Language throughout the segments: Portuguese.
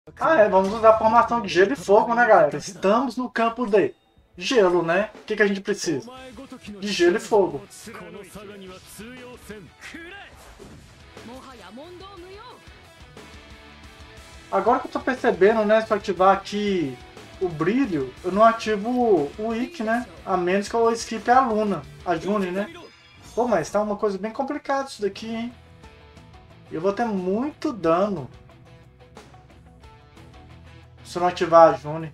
Ah, é, vamos usar a formação de gelo e fogo, né, galera? Estamos no campo de gelo, né? O que, que a gente precisa? De gelo e fogo. Agora que eu tô percebendo, né, se eu ativar aqui o brilho, eu não ativo o Ikki, né? A menos que eu skip a Luna, a June, né? Pô, mas tá uma coisa bem complicada isso daqui, hein? Eu vou ter muito dano se eu não ativar a June.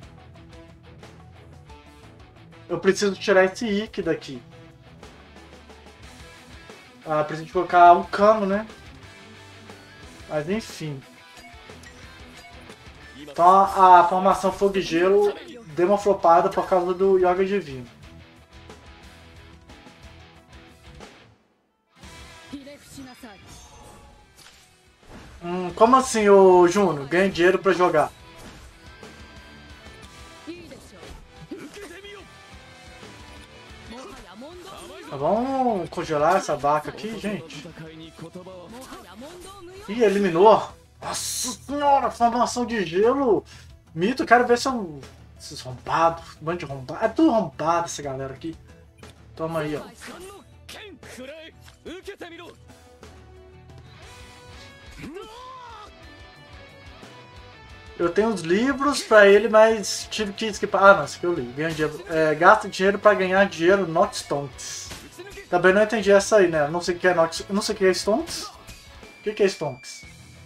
Eu preciso tirar esse Ikki daqui. Ah, preciso colocar o cano, né? Mas enfim. Então a formação fogo e gelo deu uma flopada por causa do Yoga Divino. Como assim, ô Júnior? Ganha dinheiro pra jogar. Vamos congelar essa vaca aqui, gente. Ih, eliminou. Nossa senhora, formação de gelo. Mito, quero ver se eu... Esses rombados, bando de rombado. É tudo rombado essa galera aqui. Toma aí, ó. Eu tenho os livros pra ele, mas tive que esquipar. Ah, não, isso aqui eu li. Ganha dinheiro. Gasta dinheiro pra ganhar dinheiro, not stonks. Também não entendi essa aí, né? Não sei o que é not... Não sei o que é stonks. O que é stonks?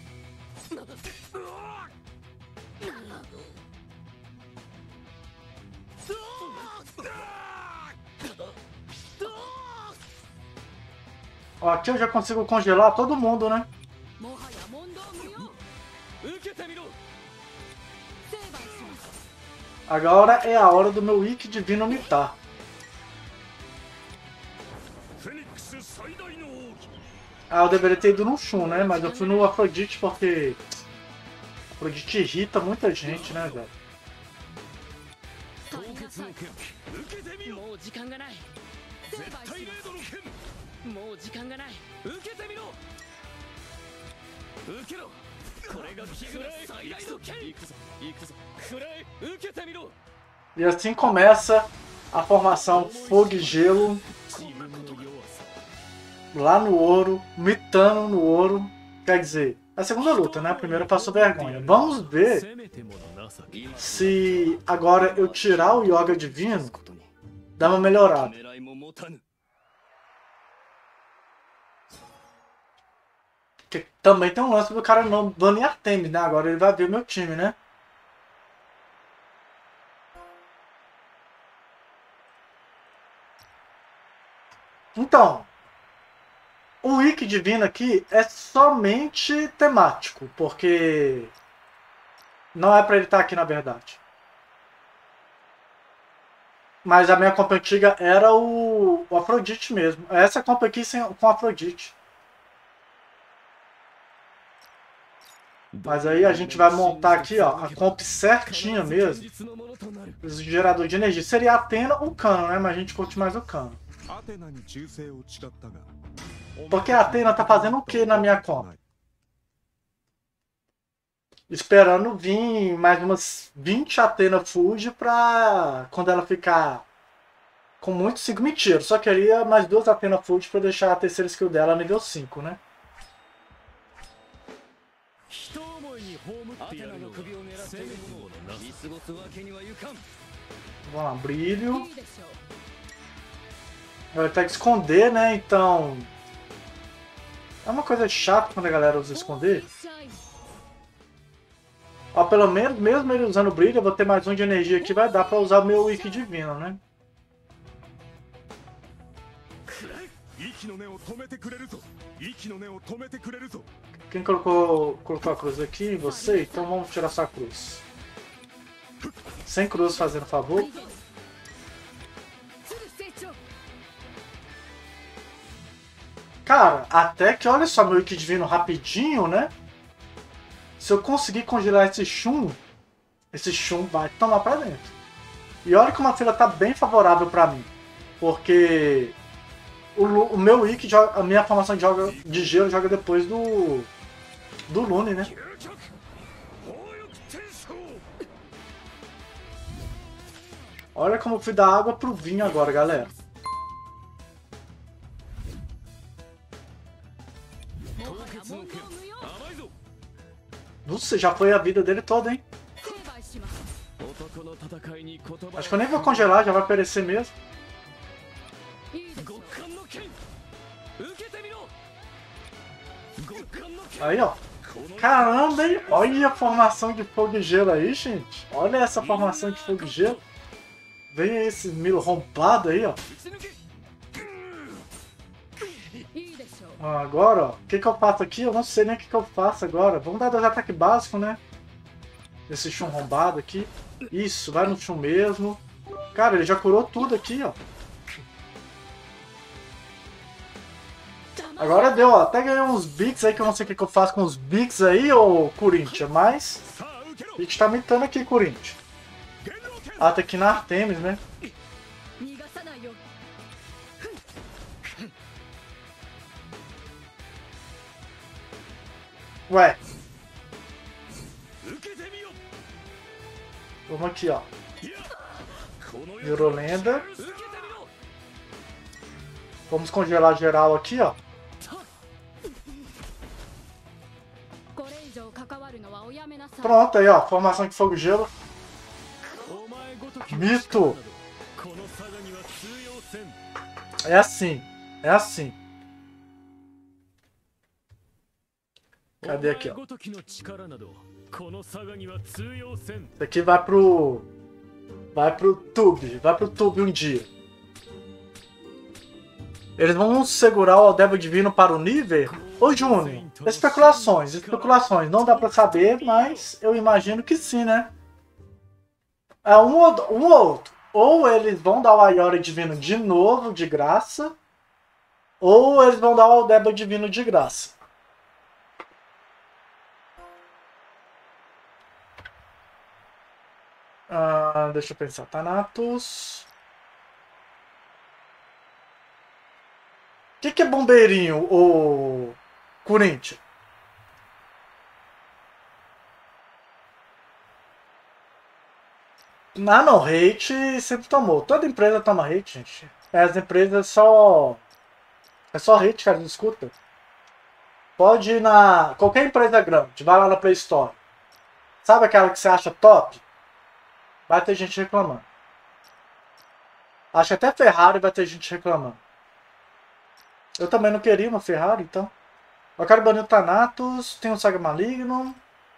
Ó, aqui eu já consigo congelar todo mundo, né? Agora é a hora do meu Ikki Divino mitar. Ah, eu deveria ter ido no Shun, né? Mas eu fui no Afrodite porque... Afrodite irrita muita gente, né, velho? E assim começa a formação Fogo e Gelo lá no ouro, mitando no ouro. Quer dizer, a segunda luta, né? A primeira passou vergonha. Vamos ver se agora eu tirar o Yoga Divino dá uma melhorada. Porque também tem um lance do cara não banir Artemis, né? Agora ele vai ver meu time, né? Então, o Ikki Divino aqui é somente temático, porque não é pra ele estar aqui na verdade. Mas a minha comp antiga era o Afrodite mesmo. Essa comp aqui com Afrodite. Mas aí a gente vai montar aqui, ó, a comp certinha mesmo. O gerador de energia. Seria a Athena ou o Cano, né? Mas a gente curte mais o Cano. Porque a Athena tá fazendo o que na minha comp? Esperando vir mais umas 20 Athena Fuji pra quando ela ficar com muito 5 mentira. Só queria mais 2 Athena Fuji pra deixar a terceira skill dela nível 5, né? Vamos lá, brilho. Vai ter que esconder, né? Então... É uma coisa chata quando a galera usa esconder. Ó, pelo menos, mesmo ele usando brilho, eu vou ter mais um de energia aqui. Vai dar pra usar o meu Ikki Divino, né? Quem colocou a cruz aqui? Você? Então vamos tirar sua cruz. Sem cruz, fazendo favor. Cara, até que olha só meu Ikki Divino rapidinho, né? Se eu conseguir congelar esse Shun vai tomar pra dentro. E olha como a fila tá bem favorável pra mim. Porque o meu Ikki, a minha formação de gelo joga depois do Lune, né? Olha como eu fui dar água pro vinho agora, galera. Nossa, já foi a vida dele toda, hein? Acho que eu nem vou congelar, já vai perecer mesmo. Aí, ó. Caramba, hein? Olha a formação de fogo e gelo aí, gente. Olha essa formação de fogo e gelo. Vem esse Milo rompado aí, ó. Agora, ó. O que eu faço aqui? Eu não sei nem o que eu faço agora. Vamos dar 2 ataques básicos, né? Esse chum rombado aqui. Isso, vai no chum mesmo. Cara, ele já curou tudo aqui, ó. Agora deu, ó. Até ganhei uns Bigs aí, que eu não sei o que eu faço com os Bigs aí, ô Corinthians. Mas, a gente tá mitando aqui, Corinthians. Ah, tá aqui na Artemis, né? Ué. Vamos aqui, ó. Virou lenda. Vamos congelar geral aqui, ó. Pronto, aí, ó. Formação de fogo e gelo. Mito. É assim. É assim. Cadê aqui, ó? Isso aqui vai pro... Vai pro Tube. Vai pro Tube um dia. Eles vão segurar o Aldeva Divino para o nível? Ô, Júnior, especulações, especulações. Não dá pra saber, mas eu imagino que sim, né? É um ou outro. Ou eles vão dar o Ayora Divino de novo, de graça. Ou eles vão dar o Aldeva Divino de graça. Deixa eu pensar. Thanatos. O que é bombeirinho, o Corinthians? Ah, não. Hate sempre tomou. Toda empresa toma hate, gente. As empresas só... É só hate, cara. Não escuta. Pode ir na... Qualquer empresa grande. Vai lá na Play Store. Sabe aquela que você acha top? Vai ter gente reclamando. Acho que até Ferrari vai ter gente reclamando. Eu também não queria uma Ferrari, então. Eu quero banir o Thanatos. Tem um Saga Maligno.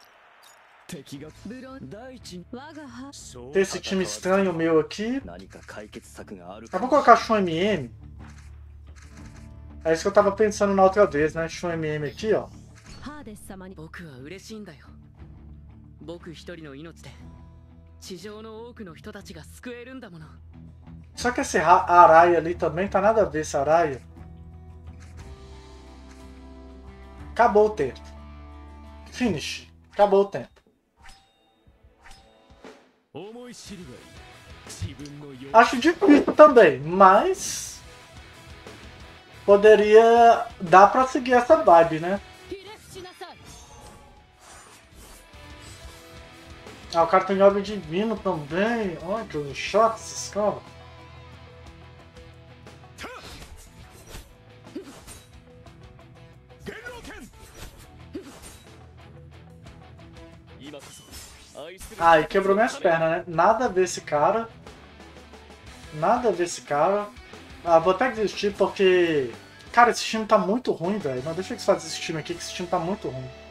Tem esse time estranho meu aqui. Eu vou colocar Shun MM. É isso que eu tava pensando na outra vez, né? Shun MM aqui, ó. Só que esse Araya ali também tá nada a ver, esse Araya. Acabou o tempo. Finish. Acabou o tempo. Acho difícil também, mas... Poderia... Dá pra seguir essa vibe, né? Ah, o cara tem Yoga Divino também. Olha que chato esses caras. Ah, e quebrou minhas pernas, né? Nada a ver esse cara. Nada a ver esse cara. Ah, vou até desistir porque... Cara, esse time tá muito ruim, velho. Não deixa eu fazer esse time aqui, que esse time tá muito ruim.